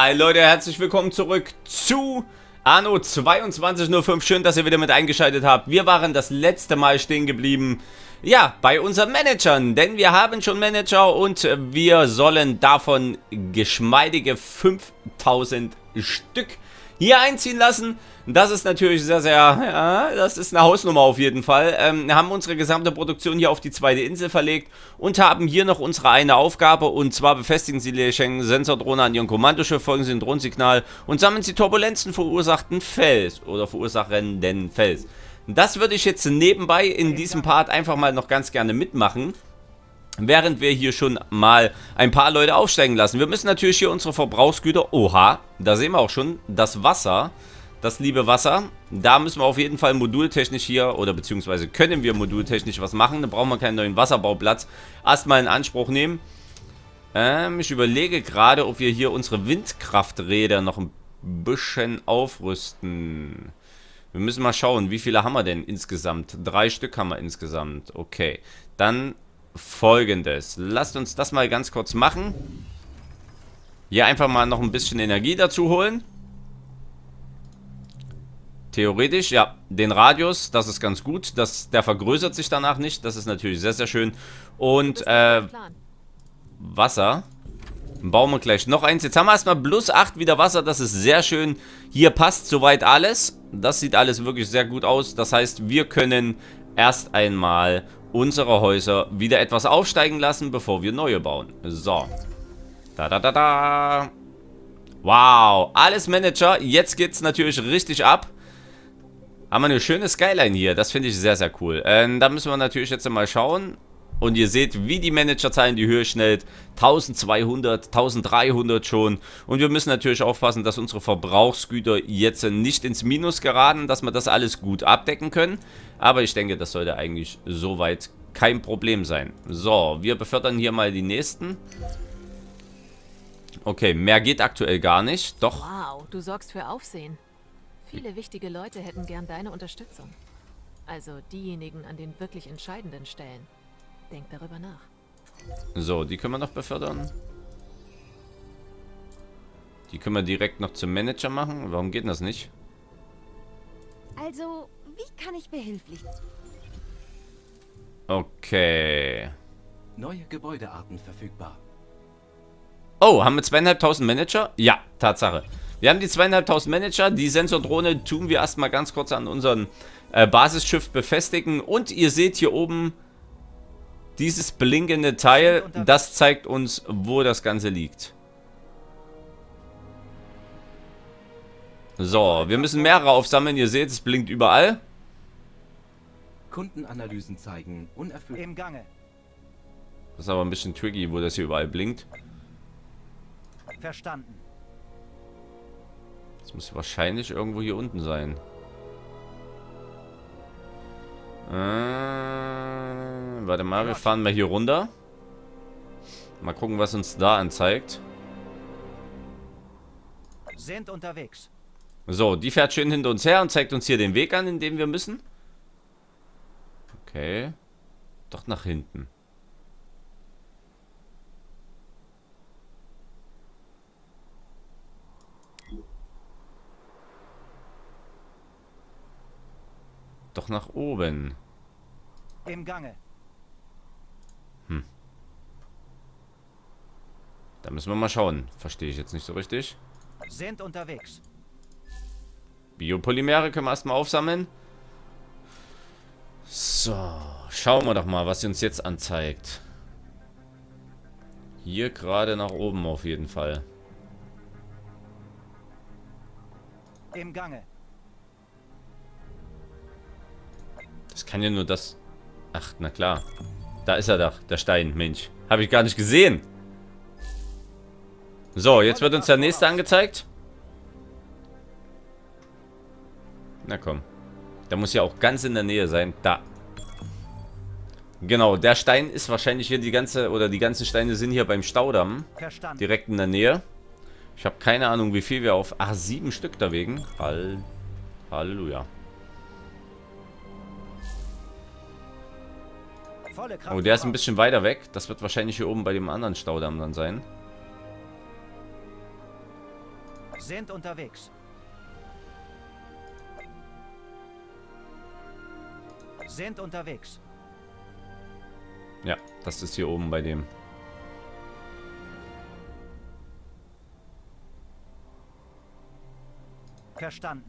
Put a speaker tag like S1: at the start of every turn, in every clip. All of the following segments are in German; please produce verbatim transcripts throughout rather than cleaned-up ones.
S1: Hi Leute, herzlich willkommen zurück zu Anno zweiundzwanzig null fünf. Schön, dass ihr wieder mit eingeschaltet habt. Wir waren das letzte Mal stehen geblieben, ja, bei unseren Managern. Denn wir haben schon Manager und wir sollen davon geschmeidige fünftausend Stück hier einziehen lassen. Das ist natürlich sehr, sehr, ja, das ist eine Hausnummer auf jeden Fall. Ähm, wir haben unsere gesamte Produktion hier auf die zweite Insel verlegt und haben hier noch unsere eine Aufgabe. Und zwar befestigen Sie die Sensordrohne an Ihrem Kommandoschiff, folgen Sie dem Drohnensignal und sammeln Sie Turbulenzen verursachten Fels oder verursachenden Fels. Das würde ich jetzt nebenbei in diesem Part einfach mal noch ganz gerne mitmachen. Während wir hier schon mal ein paar Leute aufsteigen lassen. Wir müssen natürlich hier unsere Verbrauchsgüter... Oha, da sehen wir auch schon das Wasser. Das liebe Wasser. Da müssen wir auf jeden Fall modultechnisch hier... Oder beziehungsweise können wir modultechnisch was machen. Da brauchen wir keinen neuen Wasserbauplatz. Erstmal in Anspruch nehmen. Ähm, ich überlege gerade, ob wir hier unsere Windkrafträder noch ein bisschen aufrüsten. Wir müssen mal schauen, wie viele haben wir denn insgesamt? Drei Stück haben wir insgesamt. Okay, dann... Folgendes. Lasst uns das mal ganz kurz machen. Hier einfach mal noch ein bisschen Energie dazu holen. Theoretisch, ja, den Radius, das ist ganz gut. Das, der vergrößert sich danach nicht. Das ist natürlich sehr, sehr schön. Und, äh, Wasser. Bauen wir gleich noch eins. Jetzt haben wir erstmal plus acht wieder Wasser. Das ist sehr schön. Hier passt soweit alles. Das sieht alles wirklich sehr gut aus. Das heißt, wir können erst einmal unsere Häuser wieder etwas aufsteigen lassen, bevor wir neue bauen. So. Da, da, da, da. Wow. Alles Manager. Jetzt geht's natürlich richtig ab. Haben wir eine schöne Skyline hier. Das finde ich sehr, sehr cool. Ähm, da müssen wir natürlich jetzt mal schauen. Und ihr seht, wie die Managerzahlen in die Höhe schnellt. zwölfhundert, dreizehnhundert schon. Und wir müssen natürlich aufpassen, dass unsere Verbrauchsgüter jetzt nicht ins Minus geraten, dass wir das alles gut abdecken können. Aber ich denke, das sollte eigentlich soweit kein Problem sein. So, wir befördern hier mal die nächsten. Okay, mehr geht aktuell gar nicht. Doch.
S2: Wow, du sorgst für Aufsehen. Viele wichtige Leute hätten gern deine Unterstützung. Also diejenigen an den wirklich entscheidenden Stellen. Denk darüber nach.
S1: So, die können wir noch befördern. Die können wir direkt noch zum Manager machen. Warum geht das nicht?
S3: Also, wie kann ich behilflich?
S1: Okay.
S4: Neue Gebäudearten verfügbar.
S1: Oh, haben wir zweieinhalbtausend Manager? Ja, Tatsache. Wir haben die zweieinhalbtausend Manager. Die Sensordrohne tun wir erstmal ganz kurz an unseren äh, Basisschiff befestigen. Und ihr seht hier oben dieses blinkende Teil. Das zeigt uns, wo das Ganze liegt. So, wir müssen mehrere aufsammeln. Ihr seht, es blinkt überall.
S4: Kundenanalysen zeigen unerfüllt. Im Gange.
S1: Das ist aber ein bisschen tricky, wo das hier überall blinkt.
S4: Verstanden.
S1: Das muss wahrscheinlich irgendwo hier unten sein. Äh, warte mal, wir fahren mal hier runter. Mal gucken, was uns da anzeigt.
S4: Sind unterwegs.
S1: So, die fährt schön hinter uns her und zeigt uns hier den Weg an, in dem wir müssen. Okay. Doch nach hinten. Doch nach oben.
S4: Im Gange.
S1: Hm. Da müssen wir mal schauen. Verstehe ich jetzt nicht so richtig.
S4: Sind unterwegs.
S1: Biopolymere können wir erstmal aufsammeln. So, schauen wir doch mal, was sie uns jetzt anzeigt. Hier gerade nach oben auf jeden Fall.
S4: Im Gange.
S1: Das kann ja nur das... Ach, na klar. Da ist er doch, der Stein, Mensch. Habe ich gar nicht gesehen. So, jetzt wird uns der nächste angezeigt. Na komm. Der muss ja auch ganz in der Nähe sein. Da. Genau, der Stein ist wahrscheinlich hier die ganze... Oder die ganzen Steine sind hier beim Staudamm. Direkt in der Nähe. Ich habe keine Ahnung, wie viel wir auf... Ach, sieben Stück dagegen. Hall Halleluja. Oh, der ist ein bisschen weiter weg. Das wird wahrscheinlich hier oben bei dem anderen Staudamm dann sein.
S4: Sind unterwegs. Sind unterwegs.
S1: Ja, das ist hier oben bei dem.
S4: Verstanden.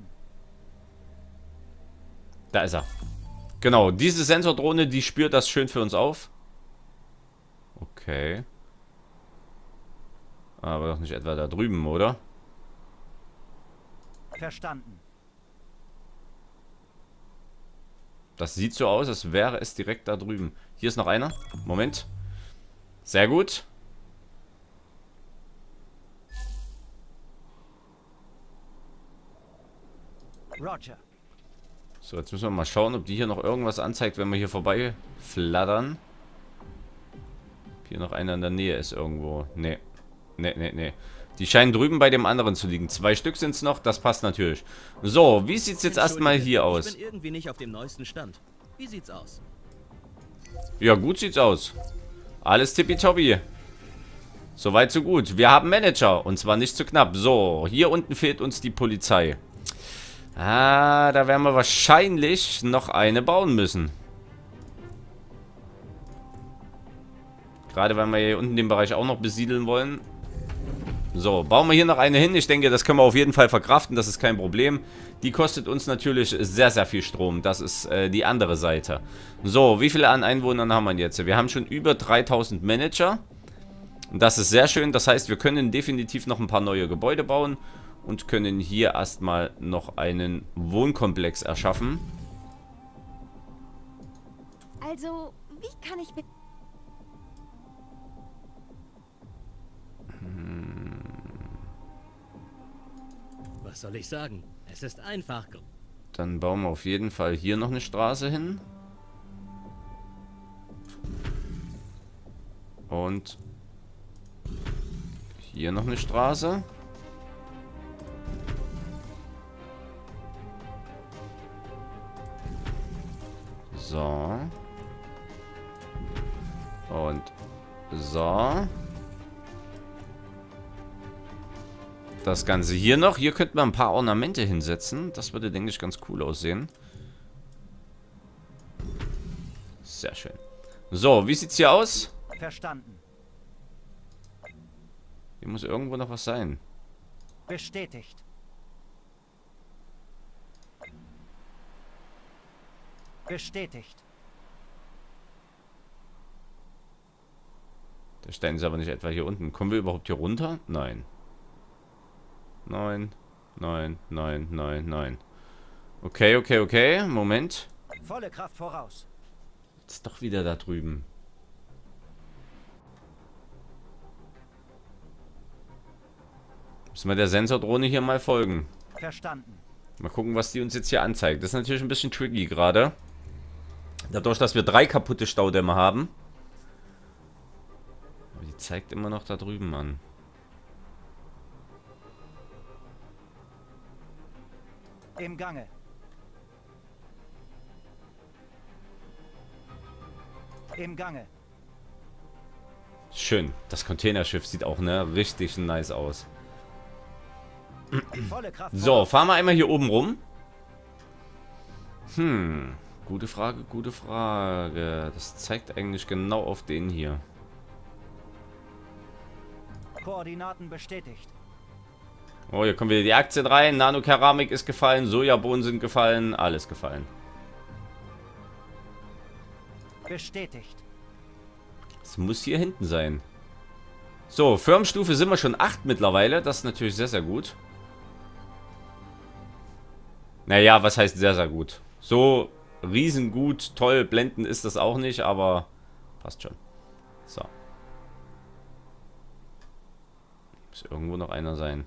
S1: Da ist er. Genau, diese Sensordrohne, die spürt das schön für uns auf. Okay. Aber doch nicht etwa da drüben, oder?
S4: Verstanden.
S1: Das sieht so aus, als wäre es direkt da drüben. Hier ist noch einer. Moment. Sehr gut.
S4: Roger.
S1: So, jetzt müssen wir mal schauen, ob die hier noch irgendwas anzeigt, wenn wir hier vorbei flattern. Ob hier noch einer in der Nähe ist irgendwo. Nee. Nee, nee, nee. Die scheinen drüben bei dem anderen zu liegen. Zwei Stück sind es noch, das passt natürlich. So, wie sieht es jetzt erstmal hier aus?
S5: Ich bin irgendwie nicht auf dem neuesten Stand. Wie sieht's aus?
S1: Ja, gut sieht's aus. Alles tippitoppi. Soweit so gut. Wir haben Manager und zwar nicht zu knapp. So, hier unten fehlt uns die Polizei. Ah, da werden wir wahrscheinlich noch eine bauen müssen. Gerade wenn wir hier unten den Bereich auch noch besiedeln wollen. So, bauen wir hier noch eine hin. Ich denke, das können wir auf jeden Fall verkraften. Das ist kein Problem. Die kostet uns natürlich sehr, sehr viel Strom. Das ist äh, die andere Seite. So, wie viele an Einwohnern haben wir jetzt? Wir haben schon über dreitausend Manager. Das ist sehr schön. Das heißt, wir können definitiv noch ein paar neue Gebäude bauen. Und können hier erstmal noch einen Wohnkomplex erschaffen.
S3: Also, wie kann ich mit...
S5: Was soll ich sagen? Es ist einfach.
S1: Dann bauen wir auf jeden Fall hier noch eine Straße hin. Und hier noch eine Straße. So. Und so. Das Ganze hier noch. Hier könnten wir ein paar Ornamente hinsetzen. Das würde, denke ich, ganz cool aussehen. Sehr schön. So, wie sieht's hier aus?
S4: Verstanden.
S1: Hier muss irgendwo noch was sein.
S4: Bestätigt. Bestätigt.
S1: Der Stein ist aber nicht etwa hier unten. Kommen wir überhaupt hier runter? Nein. Nein, nein, nein, nein, nein. Okay, okay, okay. Moment.
S4: Volle Kraft voraus.
S1: Jetzt ist doch wieder da drüben. Müssen wir der Sensordrohne hier mal folgen.
S4: Verstanden.
S1: Mal gucken, was die uns jetzt hier anzeigt. Das ist natürlich ein bisschen tricky gerade. Dadurch, dass wir drei kaputte Staudämme haben. Aber die zeigt immer noch da drüben an.
S4: Im Gange. Im Gange.
S1: Schön. Das Containerschiff sieht auch, ne, richtig nice aus.
S4: Volle Kraft
S1: So,
S4: voraus.
S1: fahren wir einmal hier oben rum. Hm, gute Frage, gute Frage. Das zeigt eigentlich genau auf den hier.
S4: Koordinaten bestätigt.
S1: Oh, hier kommen wieder die Aktien rein. Nanokeramik ist gefallen, Sojabohnen sind gefallen, alles gefallen.
S4: Bestätigt.
S1: Es muss hier hinten sein. So, Firmenstufe sind wir schon acht mittlerweile. Das ist natürlich sehr, sehr gut. Naja, was heißt sehr, sehr gut? So riesengut, toll, blendend ist das auch nicht, aber passt schon. So. Muss irgendwo noch einer sein.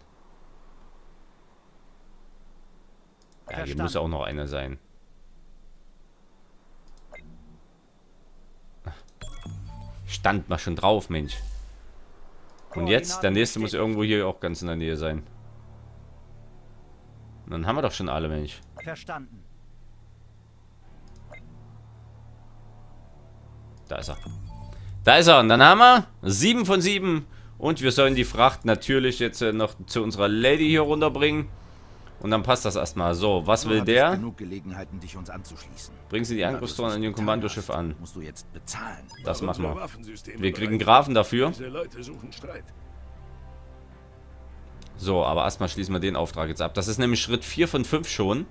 S1: Ja, hier muss auch noch einer sein. Stand mal schon drauf, Mensch. Und jetzt, der nächste muss irgendwo hier auch ganz in der Nähe sein. Und dann haben wir doch schon alle, Mensch.
S4: Verstanden.
S1: Da ist er. Da ist er. Und dann haben wir sieben von sieben Und wir sollen die Fracht natürlich jetzt äh, noch zu unserer Lady hier runterbringen. Und dann passt das erstmal. So, was will der?
S6: Genug Gelegenheiten, dich uns anzuschließen.
S1: Bringen Sie die Angriffsdrohnen an Ihrem Kommandoschiff an.
S6: Musst du jetzt bezahlen.
S1: Das machen wir. Wir kriegen Grafen dafür. So, aber erstmal schließen wir den Auftrag jetzt ab. Das ist nämlich Schritt vier von fünf schon.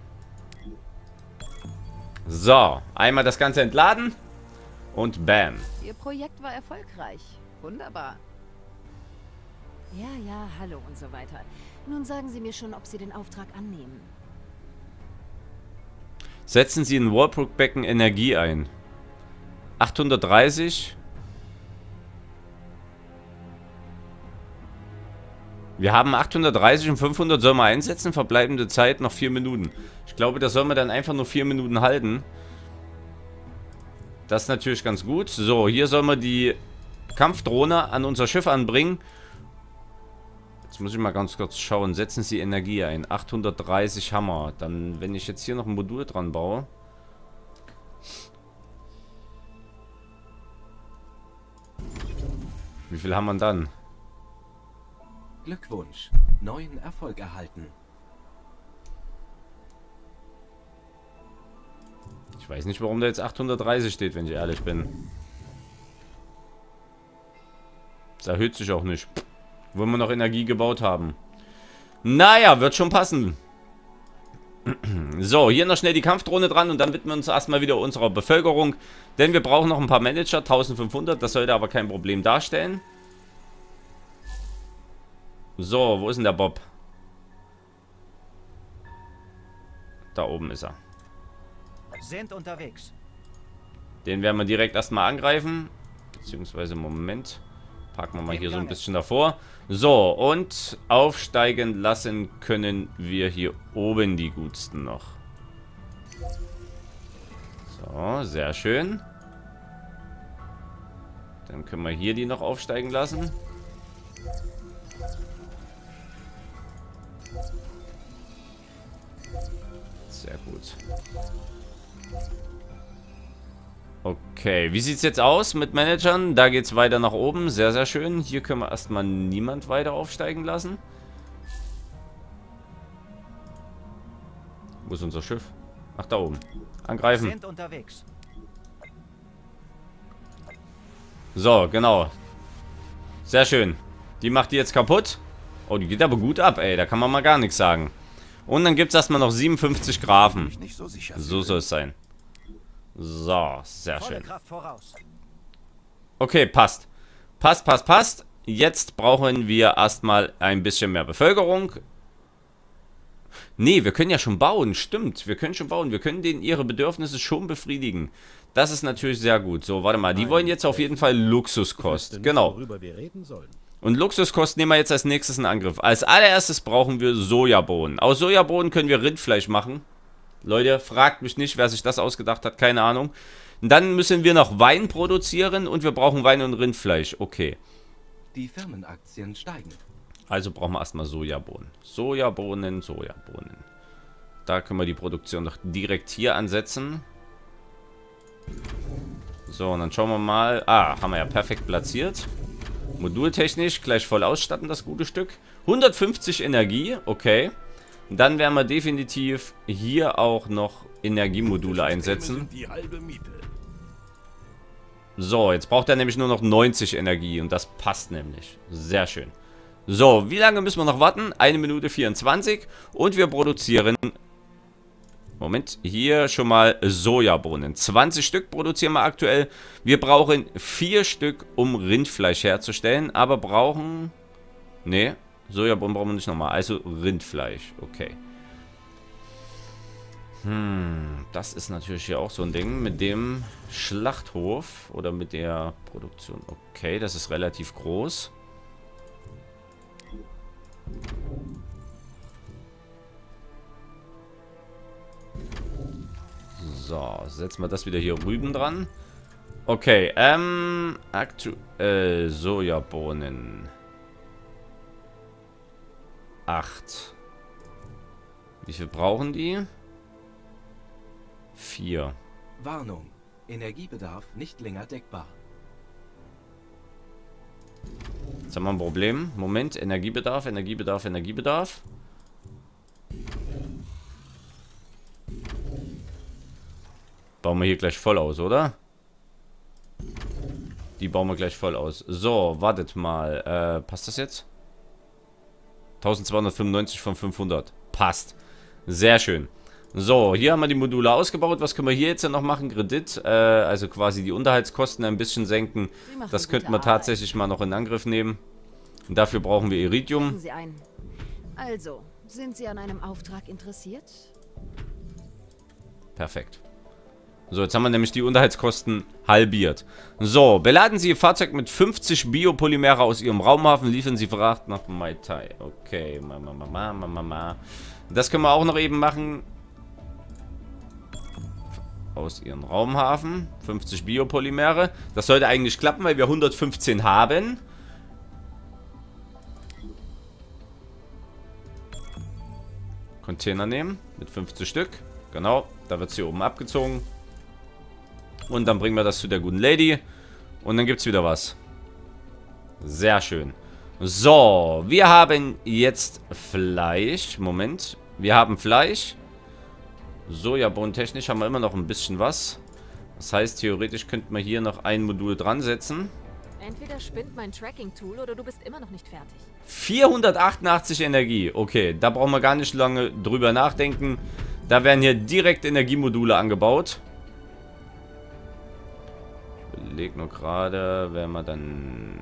S1: So, einmal das Ganze entladen. Und bam.
S7: Ihr Projekt war erfolgreich. Wunderbar. Ja, ja, hallo und so weiter. Nun sagen Sie mir schon, ob Sie den Auftrag annehmen.
S1: Setzen Sie in Walbrook-Becken Energie ein. achthundertdreißig. Wir haben achthundertdreißig und fünfhundert sollen wir einsetzen. Verbleibende Zeit noch vier Minuten. Ich glaube, das sollen wir dann einfach nur vier Minuten halten. Das ist natürlich ganz gut. So, hier sollen wir die Kampfdrohne an unser Schiff anbringen. Jetzt muss ich mal ganz kurz schauen. Setzen Sie Energie ein. achthundertdreißig Hammer. Dann, wenn ich jetzt hier noch ein Modul dran baue. Wie viel haben wir dann?
S8: Glückwunsch. Neuen Erfolg erhalten.
S1: Ich weiß nicht, warum da jetzt achthundertdreißig steht, wenn ich ehrlich bin. Das erhöht sich auch nicht. Wo wir noch Energie gebaut haben. Naja, wird schon passen. So, hier noch schnell die Kampfdrohne dran und dann widmen wir uns erstmal wieder unserer Bevölkerung. Denn wir brauchen noch ein paar Manager, eintausendfünfhundert. Das sollte aber kein Problem darstellen. So, wo ist denn der Bob? Da oben ist er.
S4: Sind unterwegs.
S1: Den werden wir direkt erstmal angreifen. Beziehungsweise, Moment. Packen wir mal hier so ein bisschen davor. So, und aufsteigen lassen können wir hier oben die Gutsten noch. So, sehr schön. Dann können wir hier die noch aufsteigen lassen. Sehr gut. Okay, wie sieht es jetzt aus mit Managern? Da geht es weiter nach oben. Sehr, sehr schön. Hier können wir erstmal niemand weiter aufsteigen lassen. Wo ist unser Schiff? Ach, da oben. Angreifen.
S4: Sind unterwegs.
S1: So, genau. Sehr schön. Die macht die jetzt kaputt. Oh, die geht aber gut ab, ey. Da kann man mal gar nichts sagen. Und dann gibt es erstmal noch siebenundfünfzig Grafen. So soll es sein. So, sehr schön. Okay, passt. Passt, passt, passt. Jetzt brauchen wir erstmal ein bisschen mehr Bevölkerung. Nee, wir können ja schon bauen. Stimmt, wir können schon bauen. Wir können denen ihre Bedürfnisse schon befriedigen. Das ist natürlich sehr gut. So, warte mal. Die wollen jetzt auf jeden Fall Luxuskost. Genau. Und Luxuskost nehmen wir jetzt als nächstes in Angriff. Als allererstes brauchen wir Sojabohnen. Aus Sojabohnen können wir Rindfleisch machen. Leute, fragt mich nicht, wer sich das ausgedacht hat. Keine Ahnung. Und dann müssen wir noch Wein produzieren und wir brauchen Wein und Rindfleisch. Okay.
S8: Die Firmenaktien steigen.
S1: Also brauchen wir erstmal Sojabohnen. Sojabohnen, Sojabohnen. Da können wir die Produktion doch direkt hier ansetzen. So, und dann schauen wir mal. Ah, haben wir ja perfekt platziert. Modultechnisch gleich voll ausstatten, das gute Stück. hundertfünfzig Energie, okay. Dann werden wir definitiv hier auch noch Energiemodule einsetzen. So, jetzt braucht er nämlich nur noch neunzig Energie und das passt nämlich. Sehr schön. So, wie lange müssen wir noch warten? eine Minute vierundzwanzig und wir produzieren... Moment, hier schon mal Sojabohnen. zwanzig Stück produzieren wir aktuell. Wir brauchen vier Stück, um Rindfleisch herzustellen, aber brauchen... Nee, Sojabohnen brauchen wir nicht nochmal. Also Rindfleisch, okay. Hm, das ist natürlich hier auch so ein Ding mit dem Schlachthof oder mit der Produktion. Okay, das ist relativ groß. So, setzen wir das wieder hier rüben dran. Okay, ähm, aktuell Sojabohnen. acht. Wie viel brauchen die? vier.
S8: Warnung. Energiebedarf nicht länger deckbar.
S1: Jetzt haben wir ein Problem. Moment, Energiebedarf, Energiebedarf, Energiebedarf. Bauen wir hier gleich voll aus, oder? Die bauen wir gleich voll aus. So, wartet mal. Äh, passt das jetzt? eintausendzweihundertfünfundneunzig von fünfhundert. Passt. Sehr schön. So, hier haben wir die Module ausgebaut. Was können wir hier jetzt noch machen? Kredit, äh, also quasi die Unterhaltskosten ein bisschen senken. Das könnten wir tatsächlich mal noch in Angriff nehmen. Und dafür brauchen wir Iridium.
S7: Sie ein. Also, sind Sie an einem Auftrag interessiert?
S1: Perfekt. So, jetzt haben wir nämlich die Unterhaltskosten halbiert. So, beladen Sie Ihr Fahrzeug mit fünfzig Biopolymere aus Ihrem Raumhafen, liefern Sie Fracht nach Mai Tai. Okay, Mama, Mama, Mama, Mama. Das können wir auch noch eben machen. Aus Ihrem Raumhafen. fünfzig Biopolymere. Das sollte eigentlich klappen, weil wir hundertfünfzehn haben. Container nehmen. Mit fünfzig Stück. Genau. Da wird es hier oben abgezogen. Und dann bringen wir das zu der guten Lady. Und dann gibt es wieder was. Sehr schön. So, wir haben jetzt Fleisch. Moment. Wir haben Fleisch. Sojabohnen-technisch haben wir immer noch ein bisschen was. Das heißt, theoretisch könnten wir hier noch ein Modul dran setzen.
S2: Entweder spinnt mein Tracking-Tool oder du bist immer noch nicht fertig.
S1: vierhundertachtundachtzig Energie. Okay, da brauchen wir gar nicht lange drüber nachdenken. Da werden hier direkt Energiemodule angebaut. Ich überlege nur gerade, werden wir dann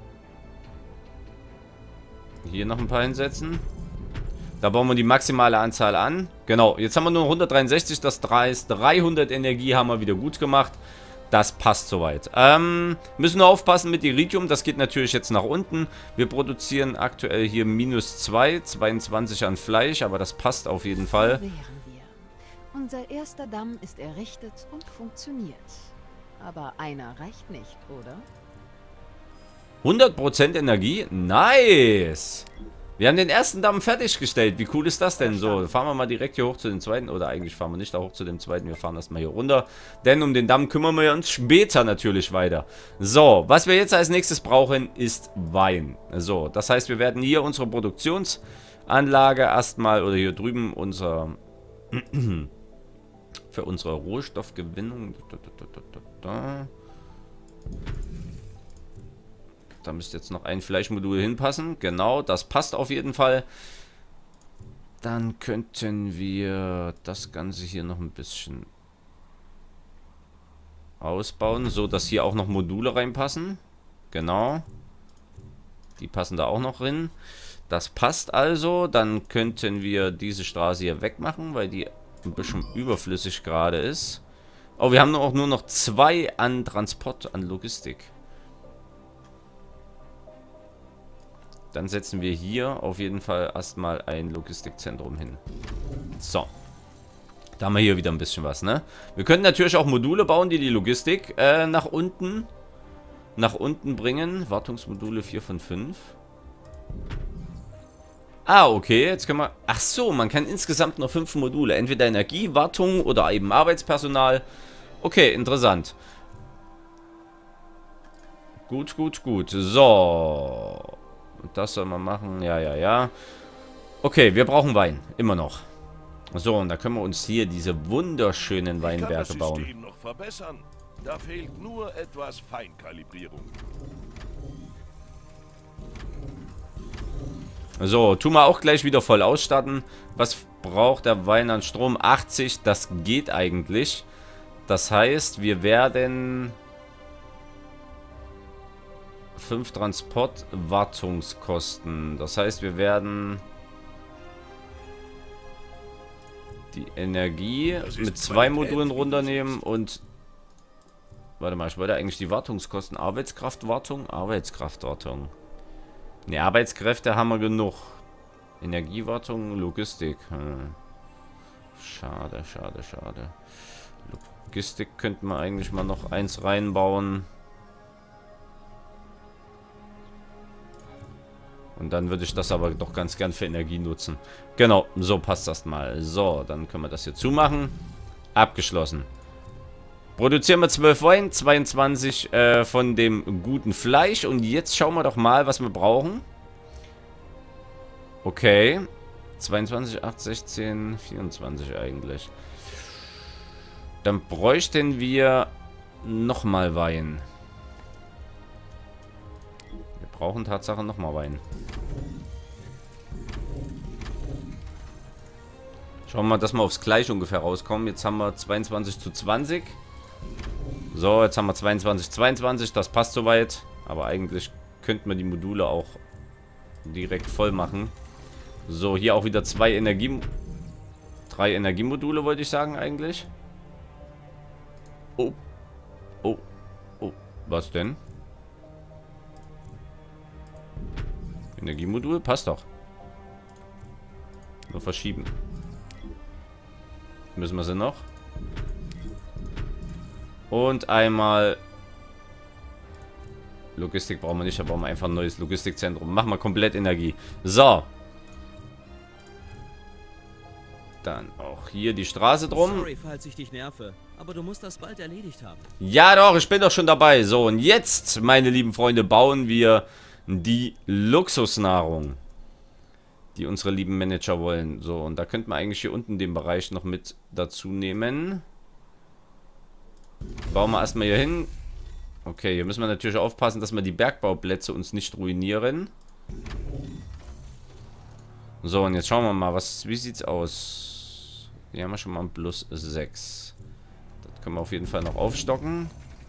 S1: hier noch ein paar hinsetzen. Da bauen wir die maximale Anzahl an. Genau, jetzt haben wir nur hundertdreiundsechzig. Das heißt, dreihundert Energie haben wir wieder gut gemacht. Das passt soweit. Ähm, müssen wir aufpassen mit Iridium. Das geht natürlich jetzt nach unten. Wir produzieren aktuell hier minus zwei, zweiundzwanzig an Fleisch. Aber das passt auf jeden Fall.
S7: Wären wir. Unser erster Damm ist errichtet und funktioniert. Aber einer reicht nicht, oder?
S1: hundert Prozent Energie? Nice! Wir haben den ersten Damm fertiggestellt. Wie cool ist das denn? So, fahren wir mal direkt hier hoch zu dem zweiten. Oder eigentlich fahren wir nicht da hoch zu dem zweiten. Wir fahren erstmal hier runter. Denn um den Damm kümmern wir uns später natürlich weiter. So, was wir jetzt als nächstes brauchen, ist Wein. So, das heißt, wir werden hier unsere Produktionsanlage erstmal, oder hier drüben unser für unsere Rohstoffgewinnung. Da, da, da, da, da. Da müsste jetzt noch ein Fleischmodul hinpassen. Genau, das passt auf jeden Fall. Dann könnten wir das Ganze hier noch ein bisschen ausbauen, so dass hier auch noch Module reinpassen. Genau. Die passen da auch noch hin. Das passt also. Dann könnten wir diese Straße hier wegmachen, weil die ein bisschen überflüssig gerade ist. Oh, wir haben auch nur noch zwei an Transport, an Logistik. Dann setzen wir hier auf jeden Fall erstmal ein Logistikzentrum hin. So. Da haben wir hier wieder ein bisschen was, ne? Wir können natürlich auch Module bauen, die die Logistik äh, nach unten nach unten bringen. Wartungsmodule vier von fünf. Ah, okay. Jetzt können wir... Ach so, man kann insgesamt noch fünf Module. Entweder Energie, Wartung oder eben Arbeitspersonal. Okay, interessant. Gut, gut, gut. So... Und das soll man machen. Ja, ja, ja. Okay, wir brauchen Wein. Immer noch. So, und da können wir uns hier diese wunderschönen Weinberge bauen.
S9: Ich kann das System noch verbessern. Da fehlt nur etwas Feinkalibrierung.
S1: So, tun wir auch gleich wieder voll ausstatten. Was braucht der Wein an Strom? achtzig. Das geht eigentlich. Das heißt, wir werden... fünf Transportwartungskosten. Das heißt, wir werden die Energie mit zwei Modulen runternehmen und warte mal, ich wollte eigentlich die Wartungskosten. Arbeitskraftwartung? Arbeitskraftwartung. Ne, Arbeitskräfte haben wir genug. Energiewartung, Logistik. Hm. Schade, schade, schade. Logistik könnten wir eigentlich mal noch eins reinbauen. Und dann würde ich das aber doch ganz gern für Energie nutzen. Genau, so passt das mal. So, dann können wir das hier zumachen. Abgeschlossen. Produzieren wir zwölf Wein, zweiundzwanzig äh, von dem guten Fleisch. Und jetzt schauen wir doch mal, was wir brauchen. Okay. zweiundzwanzig, acht, sechzehn, vierundzwanzig eigentlich. Dann bräuchten wir nochmal Wein. Wir brauchen Tatsache nochmal Wein. Schauen wir mal, dass wir aufs Gleiche ungefähr rauskommen. Jetzt haben wir zweiundzwanzig zu zwanzig. So, jetzt haben wir zweiundzwanzig, zweiundzwanzig. Das passt soweit. Aber eigentlich könnten wir die Module auch direkt voll machen. So, hier auch wieder zwei Energie... Drei Energiemodule, wollte ich sagen eigentlich. Oh. Oh. Oh. Was denn? Energiemodul? Passt doch. Nur verschieben. Müssen wir sie noch. Und einmal... Logistik brauchen wir nicht, da brauchen wir einfach ein neues Logistikzentrum. Machen wir komplett Energie. So. Dann auch hier die Straße drum.
S5: Sorry, falls ich dich nerve, aber du musst das bald erledigt haben.
S1: Ja doch, ich bin doch schon dabei. So, und jetzt, meine lieben Freunde, bauen wir die Luxusnahrung, die unsere lieben Manager wollen. So, und da könnten wir eigentlich hier unten den Bereich noch mit dazu nehmen. Bauen wir erstmal hier hin. Okay, hier müssen wir natürlich aufpassen, dass wir die Bergbauplätze uns nicht ruinieren. So, und jetzt schauen wir mal, was, wie sieht's aus? Hier haben wir schon mal ein plus sechs. Das können wir auf jeden Fall noch aufstocken.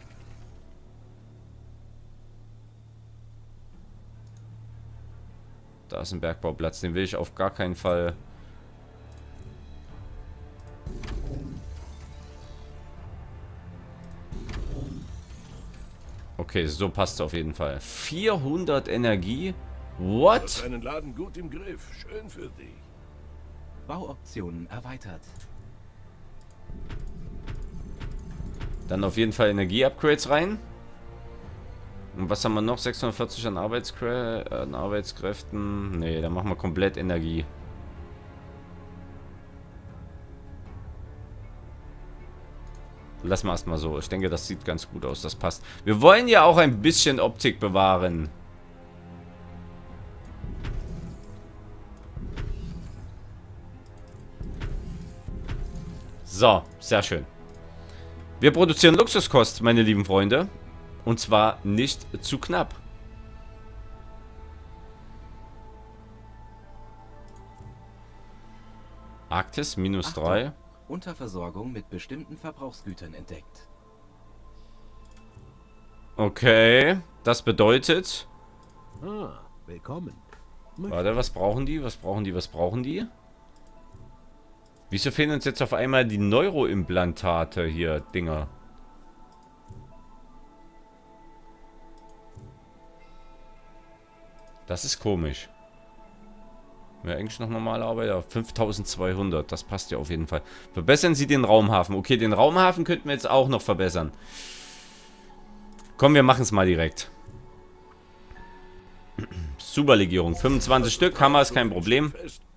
S1: Da ist ein Bergbauplatz, den will ich auf gar keinen Fall. Okay, so passt es auf jeden Fall. vierhundert Energie. What?
S9: Du hast deinen Laden gut im Griff. Schön für dich.
S8: Bauoptionen erweitert.
S1: Dann auf jeden Fall Energie-Upgrades rein. Und was haben wir noch? sechshundertvierzig an, Arbeitskrä an Arbeitskräften. Ne, dann machen wir komplett Energie. Lassen wir erstmal so. Ich denke, das sieht ganz gut aus. Das passt. Wir wollen ja auch ein bisschen Optik bewahren. So, sehr schön. Wir produzieren Luxuskost, meine lieben Freunde. Und zwar nicht zu knapp. Arktis minus drei.
S8: Unterversorgung mit bestimmten Verbrauchsgütern entdeckt.
S1: Okay, das bedeutet...
S6: Ah, willkommen.
S1: Warte, was brauchen die? Was brauchen die? Was brauchen die? Wieso fehlen uns jetzt auf einmal die Neuroimplantate hier, Dinger? Das ist komisch. Wäre eigentlich noch normale Arbeit. fünftausendzweihundert, das passt ja auf jeden Fall. Verbessern Sie den Raumhafen. Okay, den Raumhafen könnten wir jetzt auch noch verbessern. Komm, wir machen es mal direkt. Superlegierung, fünfundzwanzig Stück, Hammer ist kein Problem.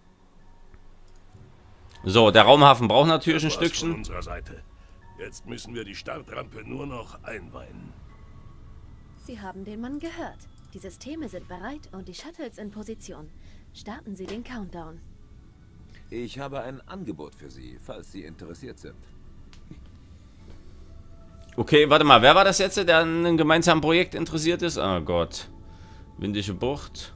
S1: So, der Raumhafen braucht natürlich ein Stückchen.
S9: Von unserer Seite. Jetzt müssen wir die Startrampe nur noch einweihen.
S3: Sie haben den Mann gehört. Die Systeme sind bereit und die Shuttles in Position. Starten Sie den Countdown.
S10: Ich habe ein Angebot für Sie, falls Sie interessiert sind.
S1: Okay, warte mal, wer war das jetzt, der an einem gemeinsamen Projekt interessiert ist? Oh Gott. Windige Bucht.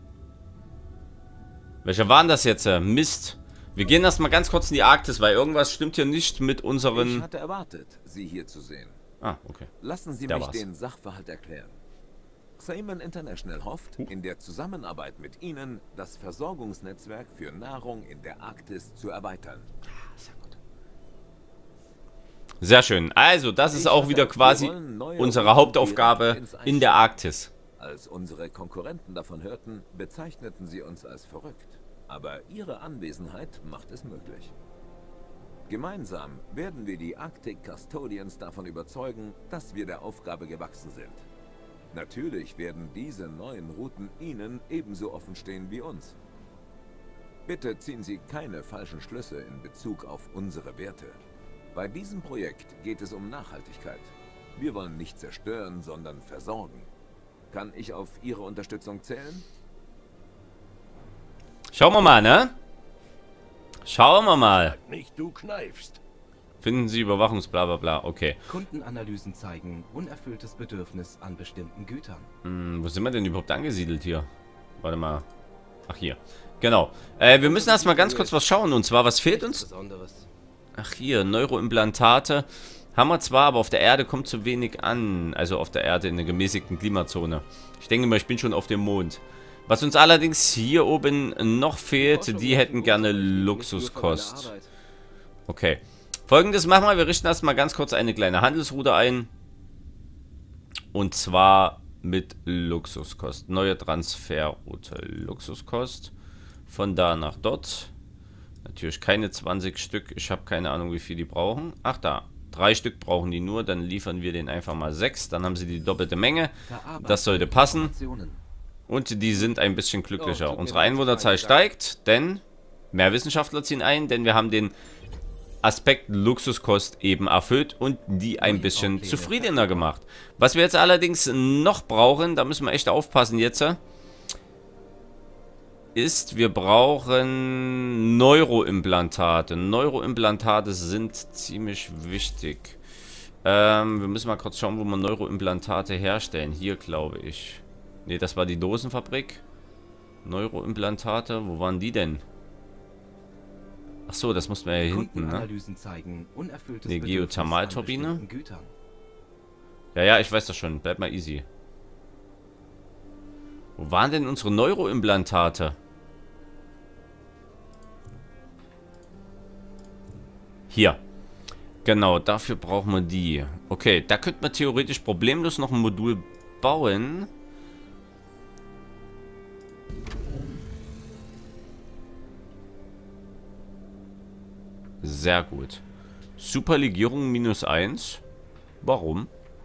S1: Welcher war denn das jetzt? Mist. Wir gehen erstmal ganz kurz in die Arktis, weil irgendwas stimmt hier nicht mit unseren...
S10: Ich hatte erwartet, Sie hier zu sehen.
S1: Ah, okay.
S10: Lassen Sie
S1: Da
S10: mich
S1: war's.
S10: den Sachverhalt erklären. Xaiman International hofft, in der Zusammenarbeit mit Ihnen das Versorgungsnetzwerk für Nahrung in der Arktis zu erweitern.
S1: Sehr gut. Sehr schön. Also, das ist auch wieder quasi unsere Hauptaufgabe in der Arktis.
S10: Als unsere Konkurrenten davon hörten, bezeichneten sie uns als verrückt. Aber ihre Anwesenheit macht es möglich. Gemeinsam werden wir die Arctic Custodians davon überzeugen, dass wir der Aufgabe gewachsen sind. Natürlich werden diese neuen Routen Ihnen ebenso offen stehen wie uns. Bitte ziehen Sie keine falschen Schlüsse in Bezug auf unsere Werte. Bei diesem Projekt geht es um Nachhaltigkeit. Wir wollen nicht zerstören, sondern versorgen. Kann ich auf Ihre Unterstützung zählen?
S1: Schauen wir mal, ne? Schauen wir mal.
S9: Sag nicht, du kneifst.
S1: Finden Sie Überwachungsblablabla. Okay.
S8: Kundenanalysen zeigen unerfülltes Bedürfnis an bestimmten Gütern.
S1: Hm, wo sind wir denn überhaupt angesiedelt hier? Warte mal. Ach, hier. Genau. Äh, wir müssen erstmal ganz kurz was schauen. Und zwar, was fehlt uns? Ach, hier. Neuroimplantate. Haben wir zwar, aber auf der Erde kommt zu wenig an. Also auf der Erde in der gemäßigten Klimazone. Ich denke mal, ich bin schon auf dem Mond. Was uns allerdings hier oben noch fehlt, die hätten gerne Luxuskost. Okay. Folgendes machen wir. Wir richten erstmal ganz kurz eine kleine Handelsroute ein. Und zwar mit Luxuskost. Neue Transferroute. Luxuskost. Von da nach dort. Natürlich keine zwanzig Stück. Ich habe keine Ahnung, wie viel die brauchen. Ach, da. Drei Stück brauchen die nur. Dann liefern wir den einfach mal sechs. Dann haben sie die doppelte Menge. Das sollte passen. Und die sind ein bisschen glücklicher. Unsere Einwohnerzahl steigt, denn mehr Wissenschaftler ziehen ein, denn wir haben den Aspekt Luxuskost eben erfüllt und die ein bisschen zufriedener gemacht. Was wir jetzt allerdings noch brauchen, da müssen wir echt aufpassen jetzt, ist, wir brauchen Neuroimplantate. Neuroimplantate sind ziemlich wichtig. Ähm, wir müssen mal kurz schauen, wo wir Neuroimplantate herstellen. Hier, glaube ich. Ne, das war die Dosenfabrik. Neuroimplantate, wo waren die denn? Ach so, das mussten wir ja hier hinten, ne? Ne, Geothermalturbine. Ja, ja, ich weiß das schon. Bleib mal easy. Wo waren denn unsere Neuroimplantate? Hier. Genau, dafür brauchen wir die. Okay, da könnte man theoretisch problemlos noch ein Modul bauen. Sehr gut. Superlegierung minus eins. Warum?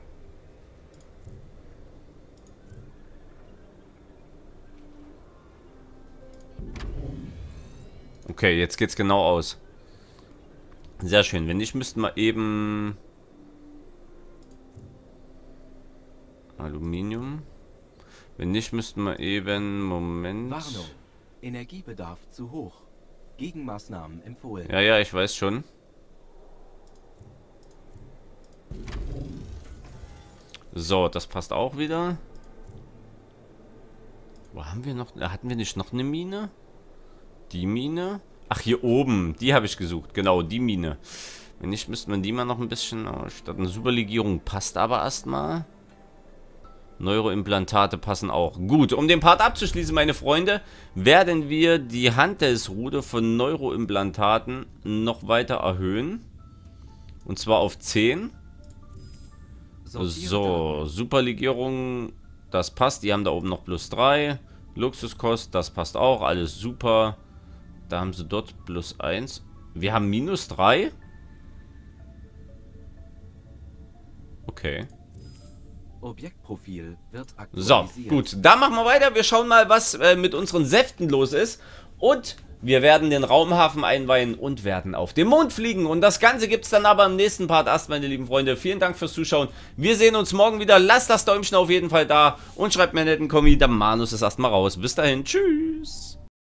S1: Okay, jetzt geht's genau aus. Sehr schön. Wenn nicht, müssten wir eben... Aluminium. Wenn nicht, müssten wir eben... Moment.
S8: Warnung. Energiebedarf zu hoch. Gegenmaßnahmen empfohlen.
S1: Ja, ja, ich weiß schon. So, das passt auch wieder. Wo haben wir noch... Hatten wir nicht noch eine Mine? Die Mine? Ach, hier oben. Die habe ich gesucht. Genau, die Mine. Wenn nicht, müsste man die mal noch ein bisschen... Oh, statt eine Superlegierung passt aber erstmal. Neuroimplantate passen auch. Gut, um den Part abzuschließen, meine Freunde, werden wir die Handelsroute von Neuroimplantaten noch weiter erhöhen. Und zwar auf zehn. So, Superlegierung, das passt. Die haben da oben noch plus drei. Luxuskost, das passt auch. Alles super. Da haben sie dort plus eins. Wir haben minus drei. Okay.
S8: Objektprofil wird
S1: aktualisiert. So, gut. Dann machen wir weiter. Wir schauen mal, was äh, mit unseren Säften los ist. Und wir werden den Raumhafen einweihen und werden auf den Mond fliegen. Und das Ganze gibt es dann aber im nächsten Part erst, meine lieben Freunde. Vielen Dank fürs Zuschauen. Wir sehen uns morgen wieder. Lasst das Däumchen auf jeden Fall da. Und schreibt mir einen netten Kommi. Der Manus ist erstmal raus. Bis dahin. Tschüss.